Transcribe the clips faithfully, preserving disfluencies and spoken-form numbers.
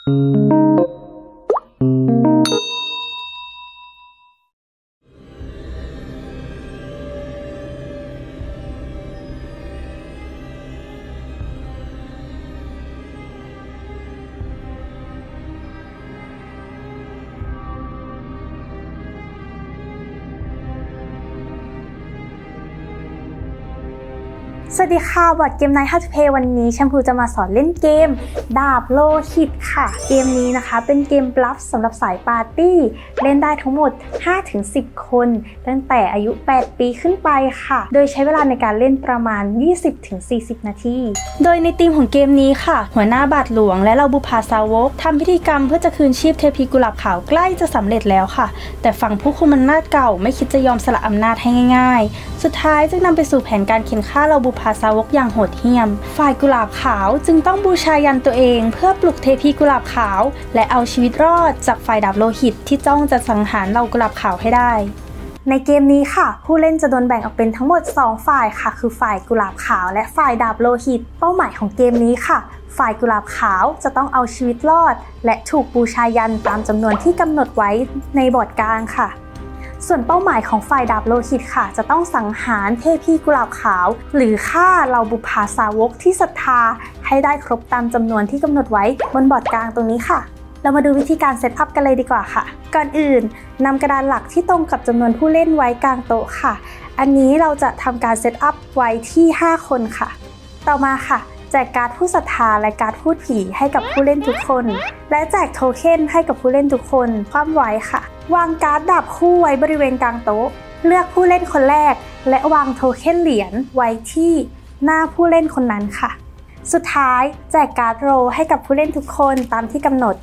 สวัสดีค่ะบอร์ดเกม Night How to Play วันนี้แชมพูจะมาสอนเล่นเกมดาบโลหิตค่ะเกมนี้นะคะเป็นเกมบลัฟสำหรับสายปาร์ตี้เล่นได้ทั้งหมด ห้าถึงสิบ คนตั้งแต่อายุแปดปีขึ้นไปค่ะโดยใช้เวลาในการเล่นประมาณ ยี่สิบถึงสี่สิบ นาทีโดยในธีมของเกมนี้ค่ะหัวหน้าบาทหลวงและเหล่าบุพาสาวกทำพิธีกรรมเพื่อจะคืนชีพเทพีกุหลาบขาวใกล้จะสำเร็จแล้วค่ะแต่ฝั่งผู้คุมอำนาจเก่าไม่คิดจะยอมสละอำนาจให้ง่ายๆสุดท้ายจึงนำไปสู่แผนการเข็นฆ่าเหล่าบุพาสาวกอย่างโหดเหี้ยมฝ่ายกุหลาบขาวจึงต้องบูชายันตัวเองเพื่อปลุกเทพีกุหลาบขาวและเอาชีวิตรอดจากฝ่ายดาบโลหิตที่จ้องจะสังหารเหล่ากุหลาบขาวให้ได้ในเกมนี้ค่ะผู้เล่นจะโดนแบ่งออกเป็นทั้งหมดสองฝ่ายค่ะคือฝ่ายกุหลาบขาวและฝ่ายดาบโลหิตเป้าหมายของเกมนี้ค่ะฝ่ายกุหลาบขาวจะต้องเอาชีวิตรอดและถูกบูชายันตามจำนวนที่กำหนดไว้ในบอร์ดกลางค่ะส่วนเป้าหมายของฝ่ายดาบโลหิตค่ะจะต้องสังหารเทพีกุหลาบขาวหรือฆ่าเหล่าบุพาสาวกที่ศรัทธาให้ได้ครบตามจำนวนที่กำหนดไว้บนบอร์ดกลางตรงนี้ค่ะเรามาดูวิธีการเซตอัพกันเลยดีกว่าค่ะก่อนอื่นนำกระดานหลักที่ตรงกับจำนวนผู้เล่นไว้กลางโต๊ะค่ะอันนี้เราจะทำการเซตอัพไว้ที่ห้าคนค่ะต่อมาค่ะแจกการ์ดผู้ศรัทธาและการ์ดพูดผีให้กับผู้เล่นทุกคนและแจกโทเค็นให้กับผู้เล่นทุกคนคว่ำไว้ค่ะวางการ์ดดาบคู่ไว้บริเวณกลางโต๊ะเลือกผู้เล่นคนแรกและวางโทเค็นเหรียญไว้ที่หน้าผู้เล่นคนนั้นค่ะสุดท้ายแจกการ์ดโรลให้กับผู้เล่นทุกคนตามที่กำหนด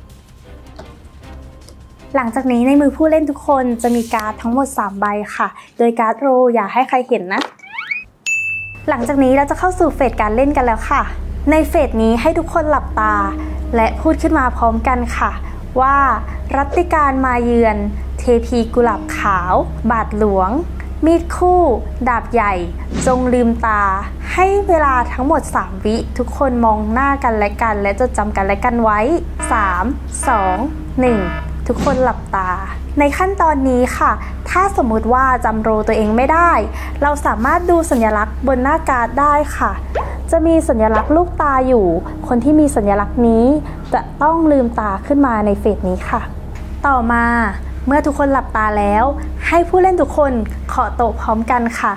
หลังจากนี้ในมือผู้เล่นทุกคนจะมีการ์ดทั้งหมดสามใบค่ะโดยการ์ดโรลอย่าให้ใครเห็นนะหลังจากนี้เราจะเข้าสู่เฟสการเล่นกันแล้วค่ะในเฟสนี้ให้ทุกคนหลับตาและพูดขึ้นมาพร้อมกันค่ะว่ารัตติการมาเยือนเทพีกุหลาบขาวบาทหลวงมีดคู่ดาบใหญ่จงลืมตาให้เวลาทั้งหมดสามวิทุกคนมองหน้ากันและกันและจดจำกันและกันไว้สาม สอง หนึ่งทุกคนหลับตาในขั้นตอนนี้ค่ะถ้าสมมุติว่าจำโรตัวเองไม่ได้เราสามารถดูสัญลักษณ์บนหน้าการ์ดได้ค่ะจะมีสัญลักษณ์ลูกตาอยู่คนที่มีสัญลักษณ์นี้จะต้องลืมตาขึ้นมาในเฟสนี้ค่ะต่อมาเมื่อทุกคนหลับตาแล้วให้ผู้เล่นทุกคนเคาะโต๊ะพร้อมกันค่ะ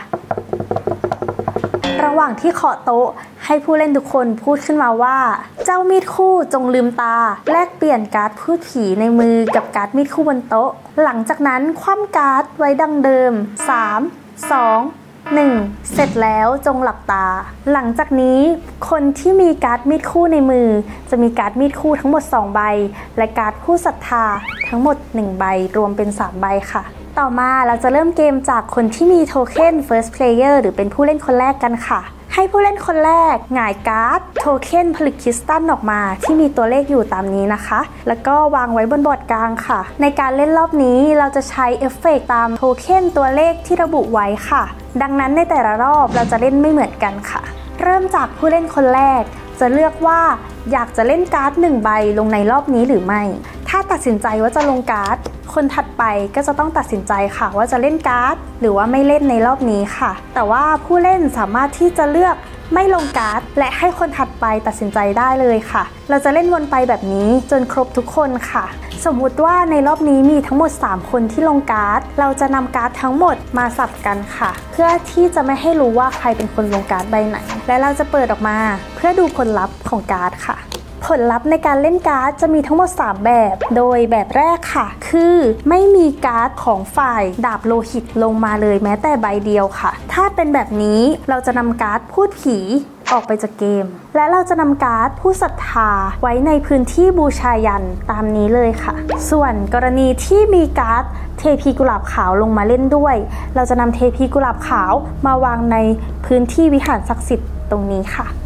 ระหว่างที่เคาะโต๊ะให้ผู้เล่นทุกคนพูดขึ้นมาว่าเจ้ามีดคู่จงลืมตาแลกเปลี่ยนการ์ดพูดผีในมือกับการ์ดมีดคู่บนโต๊ะหลังจากนั้นคว่ำการ์ดไว้ดังเดิมสาม สอง หนึ่งเสร็จแล้วจงหลับตาหลังจากนี้คนที่มีการ์ดมีดคู่ในมือจะมีการ์ดมีดคู่ทั้งหมดสองใบและการ์ดคู่ศรัทธาทั้งหมดหนึ่งใบรวมเป็นสามใบค่ะต่อมาเราจะเริ่มเกมจากคนที่มีโทเค็น First Player หรือเป็นผู้เล่นคนแรกกันค่ะให้ผู้เล่นคนแรกหงายการ์ดโทเค็นผลึกคริสตัลออกมาที่มีตัวเลขอยู่ตามนี้นะคะแล้วก็วางไว้บนบอร์ดกลางค่ะในการเล่นรอบนี้เราจะใช้เอฟเฟกต์ตามโทเค็นตัวเลขที่ระบุไว้ค่ะดังนั้นในแต่ละรอบเราจะเล่นไม่เหมือนกันค่ะเริ่มจากผู้เล่นคนแรกจะเลือกว่าอยากจะเล่นการ์ดหนึ่งใบลงในรอบนี้หรือไม่ถ้าตัดสินใจว่าจะลงการ์ดคนถัดไปก็จะต้องตัดสินใจค่ะว่าจะเล่นการ์ดหรือว่าไม่เล่นในรอบนี้ค่ะแต่ว่าผู้เล่นสามารถที่จะเลือกไม่ลงการ์ดและให้คนถัดไปตัดสินใจได้เลยค่ะเราจะเล่นวนไปแบบนี้จนครบทุกคนค่ะสมมุติว่าในรอบนี้มีทั้งหมดสามคนที่ลงการ์ดเราจะนำการ์ดทั้งหมดมาสับกันค่ะเพื่อที่จะไม่ให้รู้ว่าใครเป็นคนลงการ์ดใบไหนและเราจะเปิดออกมาเพื่อดูผลลัพธ์ของการ์ดค่ะผลลัพธ์ในการเล่นการ์ดจะมีทั้งหมดสามแบบโดยแบบแรกค่ะคือไม่มีการ์ดของฝ่ายดาบโลหิตลงมาเลยแม้แต่ใบเดียวค่ะถ้าเป็นแบบนี้เราจะนำการ์ดพูดผีออกไปจากเกมและเราจะนำการ์ดผู้ศรัทธาไว้ในพื้นที่บูชายันตามนี้เลยค่ะส่วนกรณีที่มีการ์ดเทพีกุหลาบขาวลงมาเล่นด้วยเราจะนำเทพีกุหลาบขาวมาวางในพื้นที่วิหารศักดิ์สิทธิ์ตรงนี้ค่ะ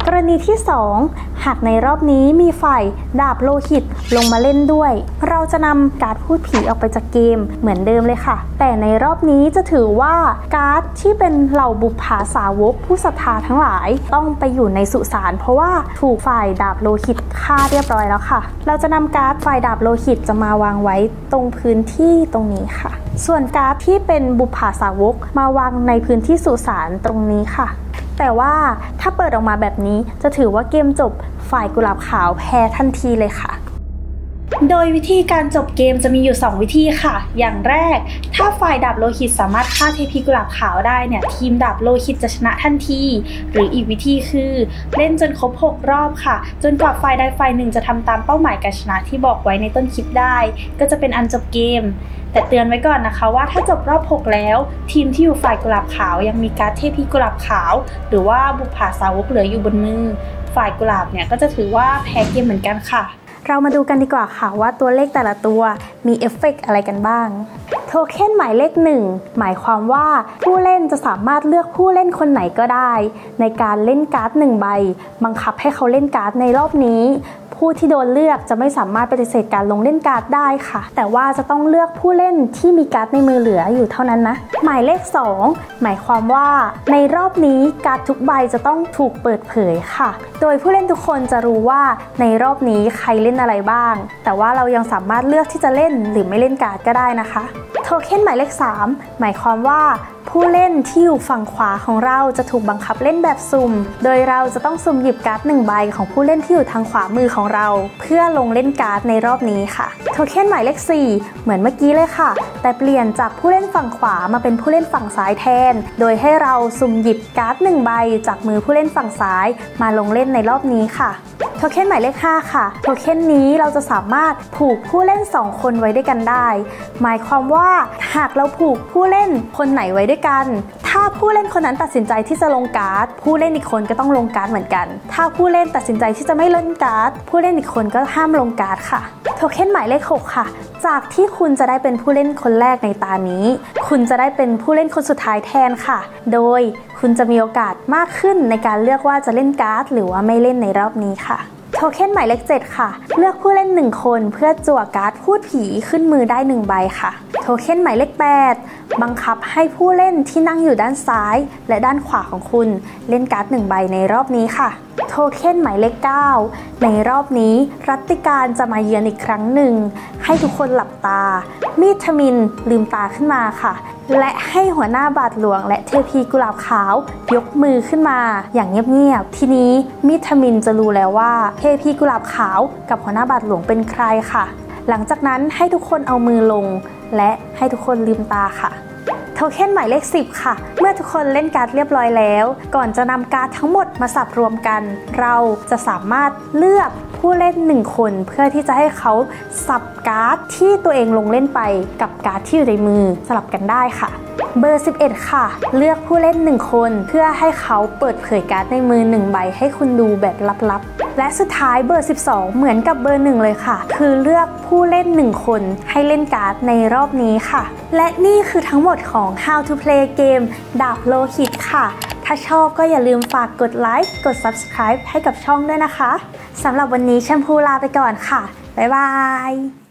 กรณีที่สองหากในรอบนี้มีฝ่ายดาบโลหิตลงมาเล่นด้วยเราจะนำการ์ดพูดผีออกไปจากเกมเหมือนเดิมเลยค่ะแต่ในรอบนี้จะถือว่าการ์ดที่เป็นเหล่าบุปผาสาวกผู้ศรัทธาทั้งหลายต้องไปอยู่ในสุสานเพราะว่าถูกฝ่ายดาบโลหิตฆ่าเรียบร้อยแล้วค่ะเราจะนำการ์ดฝ่ายดาบโลหิตจะมาวางไว้ตรงพื้นที่ตรงนี้ค่ะส่วนการ์ดที่เป็นบุปผาสาวกมาวางในพื้นที่สุสานตรงนี้ค่ะแต่ว่าถ้าเปิดออกมาแบบนี้จะถือว่าเกมจบฝ่ายกุหลาบขาวแพ้ทันทีเลยค่ะโดยวิธีการจบเกมจะมีอยู่สองวิธีค่ะอย่างแรกถ้าฝ่ายดาบโลหิตสามารถฆ่าเทพีกุหลาบขาวได้เนี่ยทีมดาบโลหิตจะชนะทันทีหรืออีกวิธีคือเล่นจนครบหกรอบค่ะจนกว่าฝ่ายใดฝ่ายหนึ่งจะทำตามเป้าหมายการชนะที่บอกไว้ในต้นคลิปได้ก็จะเป็นอันจบเกมแต่เตือนไว้ก่อนนะคะว่าถ้าจบรอบหกแล้วทีมที่อยู่ฝ่ายกุหลาบขาวยังมีการ์ดเทพีกุหลาบขาวหรือว่าบุปผาสาวกเหลืออยู่บนมือฝ่ายกุหลาบเนี่ยก็จะถือว่าแพ้เกมเหมือนกันค่ะเรามาดูกันดีกว่าค่ะว่าตัวเลขแต่ละตัวมีเอฟเฟกต์อะไรกันบ้างโทเค็นหมายเลขหนึ่งหมายความว่าผู้เล่นจะสามารถเลือกผู้เล่นคนไหนก็ได้ในการเล่นการ์ดหนึ่งใบบังคับให้เขาเล่นการ์ดในรอบนี้ผู้ที่โดนเลือกจะไม่สามารถปฏิเสธการลงเล่นการ์ดได้ค่ะแต่ว่าจะต้องเลือกผู้เล่นที่มีการ์ดในมือเหลืออยู่เท่านั้นนะหมายเลขสองหมายความว่าในรอบนี้การ์ดทุกใบจะต้องถูกเปิดเผยค่ะโดยผู้เล่นทุกคนจะรู้ว่าในรอบนี้ใครเล่นอะไรบ้างแต่ว่าเรายังสามารถเลือกที่จะเล่นหรือไม่เล่นการ์ดก็ได้นะคะโทเค็นหมายเลขสามหมายความว่าผู้เล่นที่อยู่ฝั่งขวาของเราจะถูกบังคับเล่นแบบสุ่มโดยเราจะต้องสุ่มหยิบการ์ดหนึ่งใบของผู้เล่นที่อยู่ทางขวามือของเราเพื่อลงเล่นการ์ดในรอบนี้ค่ะโทเค็นหมายเลขสี่เหมือนเมื่อกี้เลยค่ะแต่เปลี่ยนจากผู้เล่นฝั่งขวามาเป็นผู้เล่นฝั่งซ้ายแทนโดยให้เราสุ่มหยิบการ์ดหนึ่งใบจากมือผู้เล่นฝั่งซ้ายมาลงเล่นในรอบนี้ค่ะโทเค็นหมายเลขห้าค่ะโทเค็นนี้เราจะสามารถผูกผู้เล่นสองคนไว้ด้วยกันได้หมายความว่าหากเราผูกผู้เล่นคนไหนไว้ด้วยกันถ้าผู้เล่นคนนั้นตัดสินใจที่จะลงการ์ดผู้เล่นอีกคนก็ต้องลงการ์ดเหมือนกันถ้าผู้เล่นตัดสินใจที่จะไม่เล่นการ์ดผู้เล่นอีกคนก็ห้ามลงการ์ดค่ะโทเค็นหมายเลขหกค่ะจากที่คุณจะได้เป็นผู้เล่นคนแรกในตานี้คุณจะได้เป็นผู้เล่นคนสุดท้ายแทนค่ะโดยคุณจะมีโอกาสมากขึ้นในการเลือกว่าจะเล่นการ์ดหรือว่าไม่เล่นในรอบนี้ค่ะโทเค็นหมายเลขเจ็ดค่ะเลือกผู้เล่นหนึ่งคนเพื่อจั่วการ์ดพูดผีขึ้นมือได้หนึ่งใบค่ะโทเค็นหมายเลขแปดบังคับให้ผู้เล่นที่นั่งอยู่ด้านซ้ายและด้านขวาของคุณเล่นการ์ดหนึ่งใบในรอบนี้ค่ะโทเค็นหมายเลขเก้าในรอบนี้รัตติการจะมาเยือนอีกครั้งหนึ่งให้ทุกคนหลับตามีดทมิฬลืมตาขึ้นมาค่ะและให้หัวหน้าบาทหลวงและเทพีกุหลาบขาวยกมือขึ้นมาอย่างเงียบๆทีนี้มีดทมิฬจะรู้แล้วว่าเทพีกุหลาบขาวกับหัวหน้าบาทหลวงเป็นใครค่ะหลังจากนั้นให้ทุกคนเอามือลงและให้ทุกคนลืมตาค่ะโทเค็นหมายเลขสิบค่ะเมื่อทุกคนเล่นการ์ดเรียบร้อยแล้วก่อนจะนำการ์ดทั้งหมดมาสับรวมกันเราจะสามารถเลือกผู้เล่นหนึ่งคนเพื่อที่จะให้เขาสับการ์ดที่ตัวเองลงเล่นไปกับการ์ดที่อยู่ในมือสลับกันได้ค่ะเบอร์สิบเอ็ดค่ะเลือกผู้เล่นหนึ่งคนเพื่อให้เขาเปิดเผยการ์ดในมือหนึ่งใบให้คุณดูแบบลับๆและสุดท้ายเบอร์สิบสองเหมือนกับเบอร์หนึ่งเลยค่ะคือเลือกผู้เล่นหนึ่งคนให้เล่นการ์ดในรอบนี้ค่ะและนี่คือทั้งหมดของ How to Play เกมดาบโลหิตค่ะถ้าชอบก็อย่าลืมฝากกดไลค์กด ซับสไครบ์ ให้กับช่องด้วยนะคะสำหรับวันนี้แชมพูลาไปก่อนค่ะบ๊ายบาย